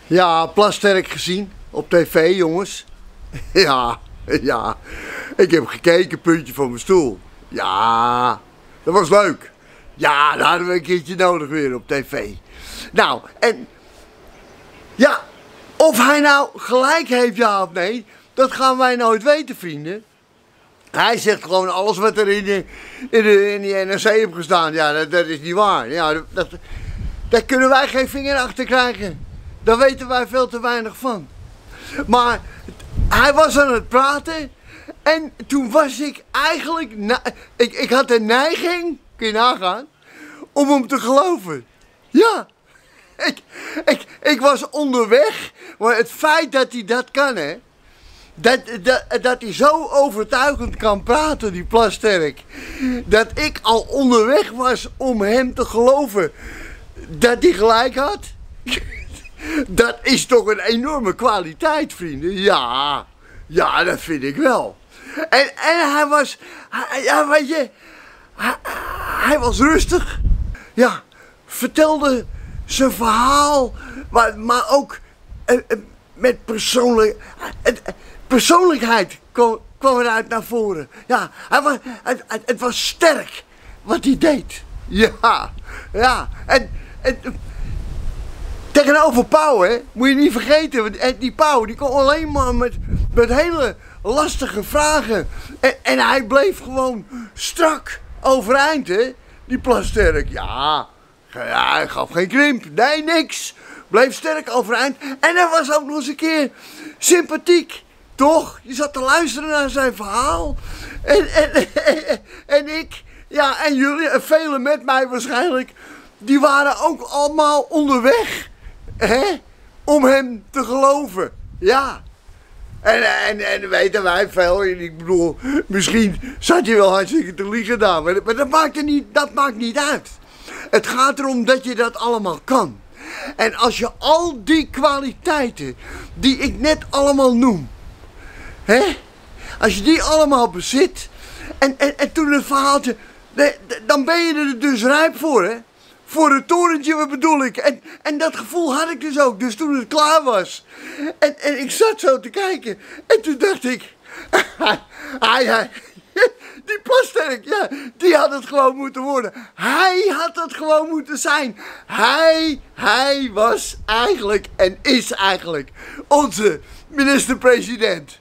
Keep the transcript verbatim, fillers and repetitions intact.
Ja, Plasterk gezien op tv, jongens. Ja, ja. Ik heb gekeken, puntje van mijn stoel. Ja, dat was leuk. Ja, dat hadden we een keertje nodig weer op tv. Nou, en... Ja, of hij nou gelijk heeft, ja of nee, dat gaan wij nooit weten, vrienden. Hij zegt gewoon alles wat er in, de, in, de, in die N R C heeft gestaan. Ja, dat, dat is niet waar. Ja, dat, dat, daar kunnen wij geen vinger achter krijgen. Daar weten wij veel te weinig van. Maar hij was aan het praten en toen was ik eigenlijk... Ik, ik had de neiging, kun je nagaan, om hem te geloven. Ja, ik, ik, ik was onderweg, maar het feit dat hij dat kan, hè. Dat, dat, dat hij zo overtuigend kan praten, die Plasterk. Dat ik al onderweg was om hem te geloven dat hij gelijk had. Dat is toch een enorme kwaliteit, vrienden. Ja, ja, dat vind ik wel. En, en hij was, hij, ja, weet je, hij, hij was rustig. Ja, vertelde zijn verhaal, maar, maar ook eh, eh, met persoonlijk, eh, persoonlijkheid kwam, kwam eruit naar voren. Ja, hij was, het, het, het was sterk wat hij deed. Ja, ja, en... en tegenover Pauw, hè, moet je niet vergeten, want die Pauw die kon alleen maar met, met hele lastige vragen. En, en hij bleef gewoon strak overeind, hè, die Plasterk. Ja, ja, hij gaf geen krimp, nee, niks. Bleef sterk overeind en hij was ook nog eens een keer sympathiek, toch? Je zat te luisteren naar zijn verhaal. En, en, en, en ik, ja, en jullie, en velen met mij waarschijnlijk, die waren ook allemaal onderweg. Hè? Om hem te geloven. Ja. En, en, en weten wij veel. Ik bedoel, misschien zat je wel hartstikke te liegen daar. Maar, maar dat, maakt er niet, dat maakt niet uit. Het gaat erom dat je dat allemaal kan. En als je al die kwaliteiten die ik net allemaal noem. Hè? Als je die allemaal bezit. En, en, en toen het verhaaltje. Dan ben je er dus rijp voor, hè. Voor het torentje, wat bedoel ik? En, en dat gevoel had ik dus ook, dus toen het klaar was. En, en ik zat zo te kijken. En toen dacht ik... hij, hij, die Plasterk, ja, die had het gewoon moeten worden. Hij had het gewoon moeten zijn. Hij, hij was eigenlijk en is eigenlijk onze minister-president.